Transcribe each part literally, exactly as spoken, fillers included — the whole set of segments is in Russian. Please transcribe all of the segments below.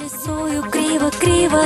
Рисую криво-криво.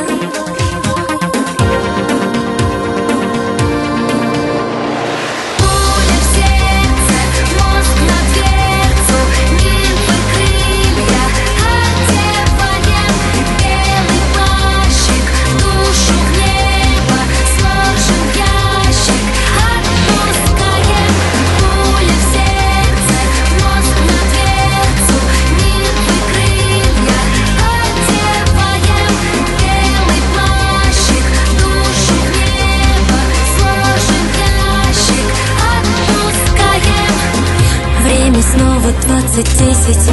Снова двадцать десять.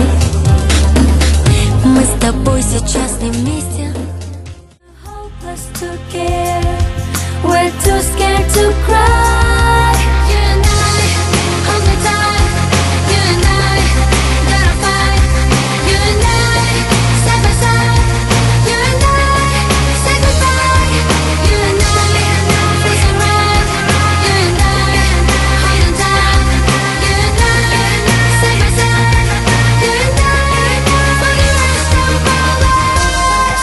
Мы с тобой сейчас не вместе. Hopeless to care. We're too scared to cry. You and I, only time. You and I, gotta fight. You and I, side by side. You and I, say goodbye. You and I, losing right. You and I, holding tight. You and I, side by side. You and I, for the rest of our lives.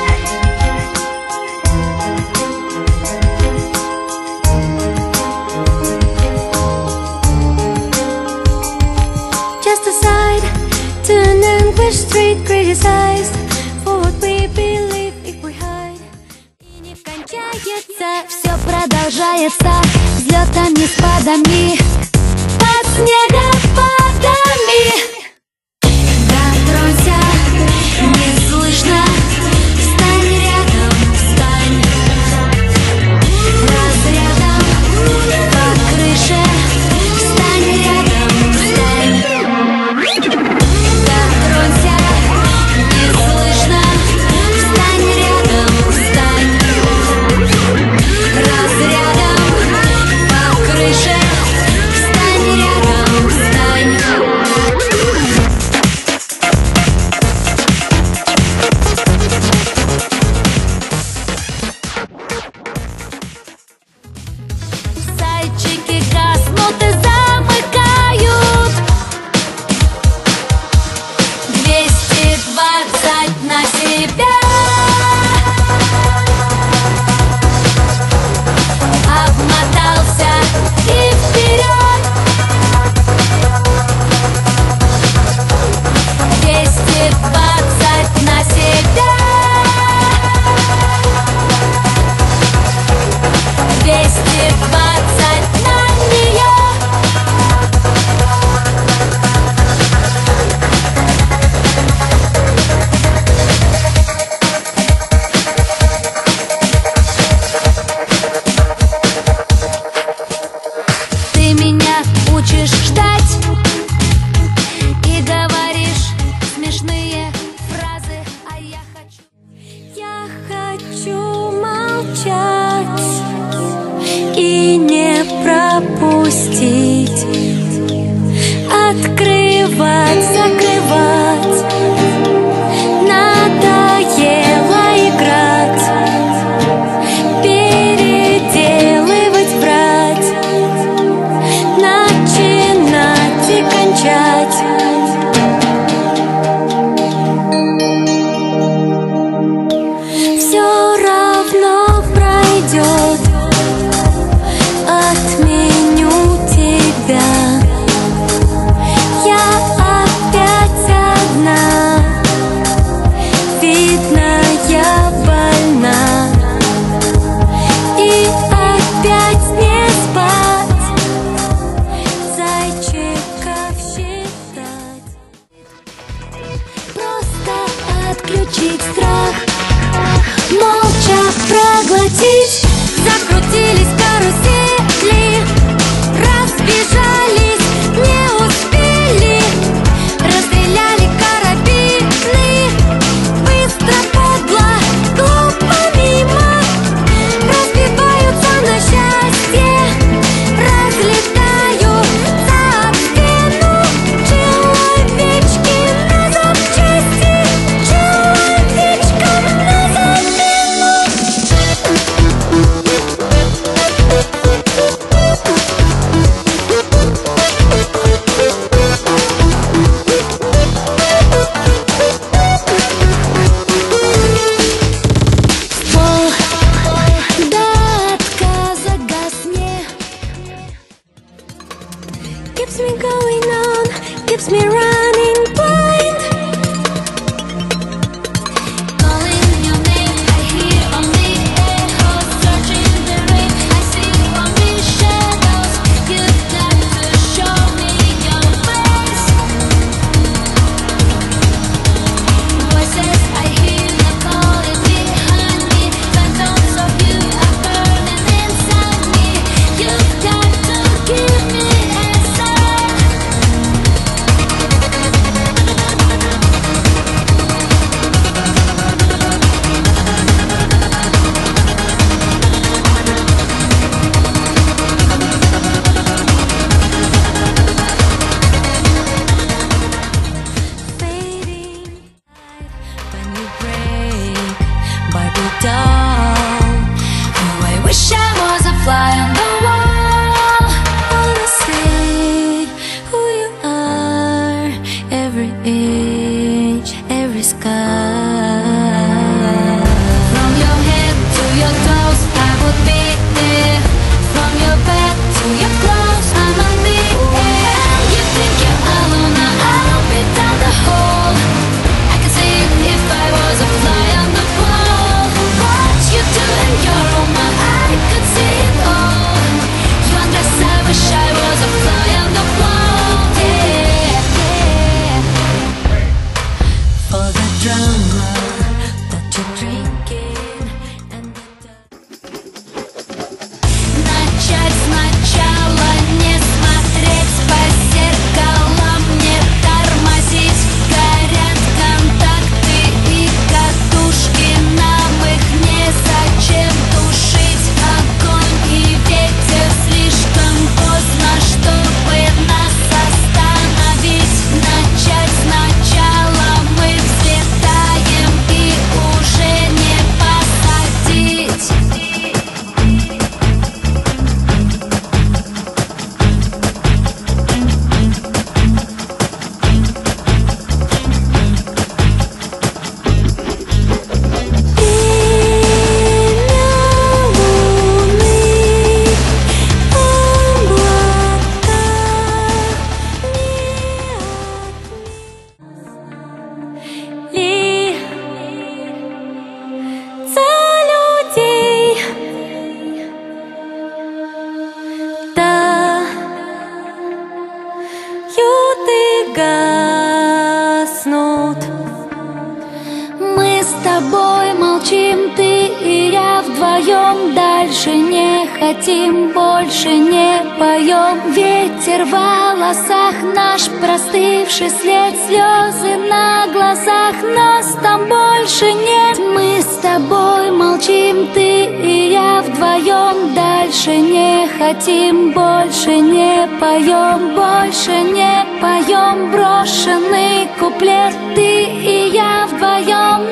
Just aside to an English street criticized for what we believe if we hide. И не кончается, все продолжается взлетами, спадами, под снегопадами. Да, друзья, не слышно, встань рядом, встань. Разрядом по крыше, встань рядом, встань. Да, друзья, не слышно, встань рядом, встань. Разрядом по крыше, From your head to your toes, I would be there. From your bed to your clothes, I'm on the air. You think you're alone, now I'll be down the hall. I can see it if I was a fly on the wall. What you do in your room, I could see it all. You undress, I wish I was a fly on the wall. Yeah, yeah. For the drama that you're drinking and the начать сначала, не смотреть по зеркалам, не тормозить, горят контакты и катушки, нам их незачем тушить. Огонь и ветер слишком поздно, чтобы нас остановить. Начать сначала, мы взлетаем и уже не посадить. Мы с тобой молчим, ты и я вдвоем. Дальше не хотим, больше не поем. Ветер в волосах, наш простывший след, слезы на глазах, нас там больше нет. Мы с тобой молчим, ты и я вдвоем. Дальше не хотим, больше не поем, больше не поем. Брошенный куплет, ты и я вдвоем.